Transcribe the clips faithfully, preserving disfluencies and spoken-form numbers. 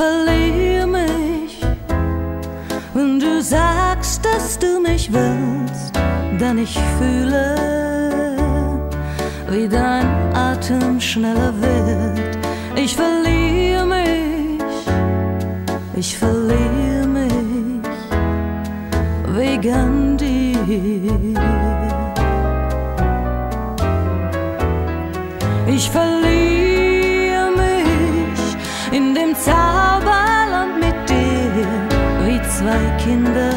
verliere mich, wenn du sagst, dass du mich willst, denn ich fühle, wie dein Atem schneller wird. Ich verliere mich, ich verliere mich wegen dir. Ich verliere mich in dem Zauberland mit dir, wie zwei Kinder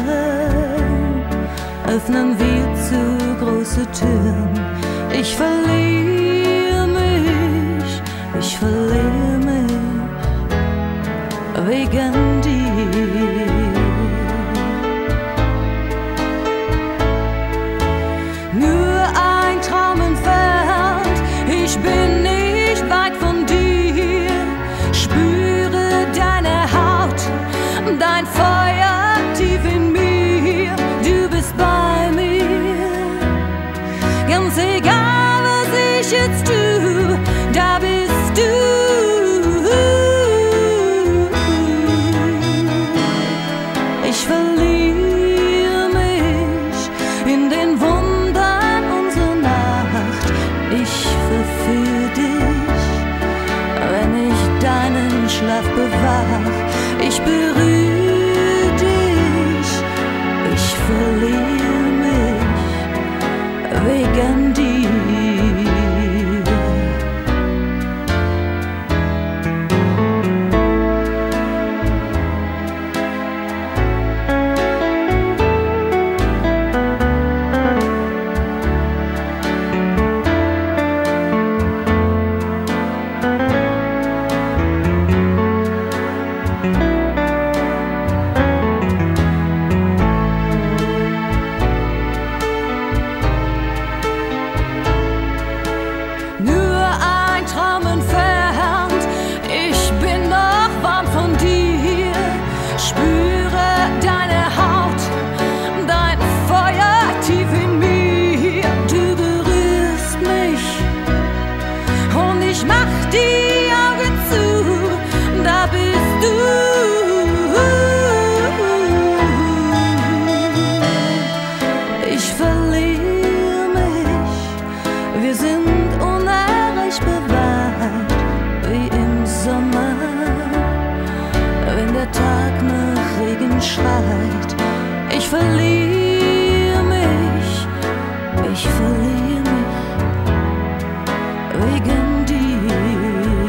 öffnen wir zu große Türen. Ich verliere mich, ich verliere mich wegen dir. Nur ein Traum entfernt, ich bin nicht weit von dir. Spüre deine Haut, dein Feuer tief in mir. Du bist bei mir, ganz egal was ich jetzt tue, da bist du. Ich verliere mich in den Wundern unserer Nacht. Ich verführe dich, wenn ich deinen Schlaf bewach. Ich berühre dich, ich verliere mich wegen dir. Ich verliere mich, wir sind unerreichbar weit, wie im Sommer, wenn der Tag nach Regen schreit. Ich verliere mich, ich verliere mich wegen dir.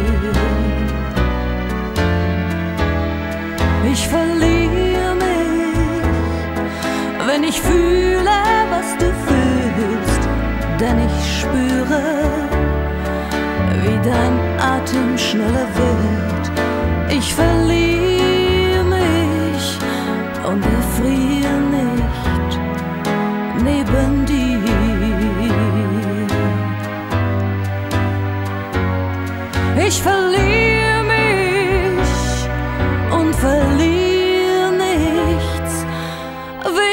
Ich verliere mich, wenn ich fühle, was du fühlst, denn ich spüre, wie dein Atem schneller wird. Ich verliere mich und erfriere nicht neben dir. Ich verliere mich und verliere nichts.